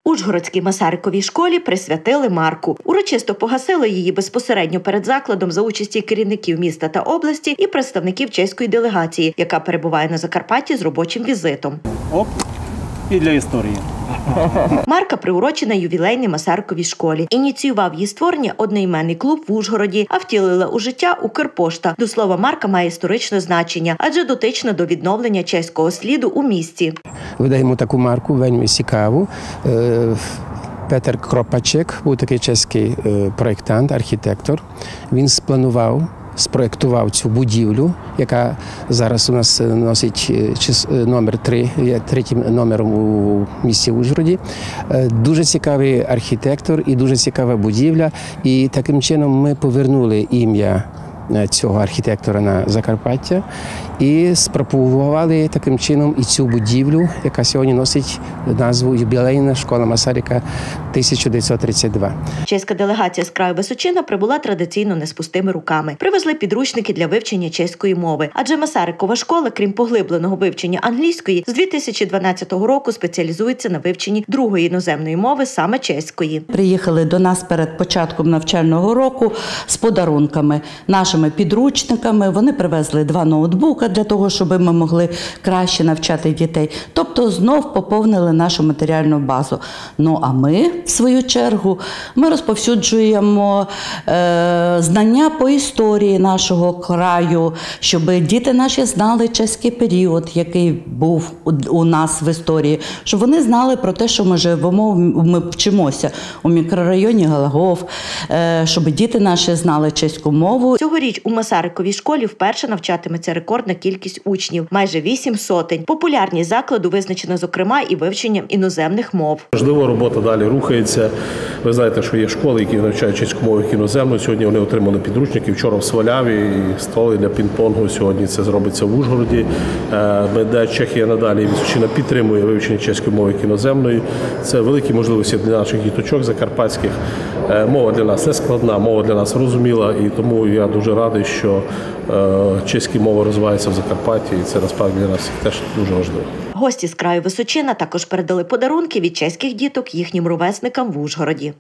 Ужгородській Масариковій школі присвятили марку. Урочисто погасили її безпосередньо перед закладом за участі керівників міста та області і представників чеської делегації, яка перебуває на Закарпатті з робочим візитом. Оп, і для історії. Марка приурочена ювілейній Масариковій школі. Ініціював її створення одноіменний клуб в Ужгороді, а втілила у життя Укрпошта. До слова, марка має історичне значення, адже дотична до відновлення чеського сліду у місті. Видаємо таку марку, вельми цікаву. Петер Кропачек був такий чеський проєктант, архітектор. Він спроєктував цю будівлю, яка зараз у нас носить номер 3, є третім номером у місті Ужгороді. Дуже цікавий архітектор і дуже цікава будівля. І таким чином ми повернули ім'я цього архітектора на Закарпаття і спропагували таким чином і цю будівлю, яка сьогодні носить назву «Ювілейна школа Масарика 1932». Чеська делегація з краю Височина прибула традиційно не з пустими руками. Привезли підручники для вивчення чеської мови, адже Масарикова школа, крім поглибленого вивчення англійської, з 2012 року спеціалізується на вивченні другої іноземної мови, саме чеської. Приїхали до нас перед початком навчального року з подарунками, нашими підручниками. Вони привезли 2 ноутбуки для того, щоб ми могли краще навчати дітей. Тобто знов поповнили нашу матеріальну базу. Ну а ми, в свою чергу, ми розповсюджуємо знання по історії нашого краю, щоб діти наші знали чеський період, який був у нас в історії, щоб вони знали про те, що ми живемо, ми вчимося у мікрорайоні Галагов, щоб діти наші знали чеську мову. Цьогоріч у Масариковій школі вперше навчатиметься рекордна кількість учнів – майже 8 сотень. Популярність закладу визначена, зокрема, і вивченням іноземних мов. Можливо, робота далі рухається. Ви знаєте, що є школи, які навчають чеську мову як іноземну. Сьогодні вони отримали підручники. Вчора в Сваляві і столи для пінг-понгу. Сьогодні це зробиться в Ужгороді. Чехія надалі Височина підтримує вивчення чеської мови як іноземної. Це великі можливості для наших діточок закарпатських. Мова для нас не складна, мова для нас розуміла. І тому я дуже радий, що чеська мова розвивається в Закарпатті. І це насправді для нас теж дуже важливо. Гості з краю Височина також передали подарунки від чеських діток їхнім ровесникам в Ужгороді.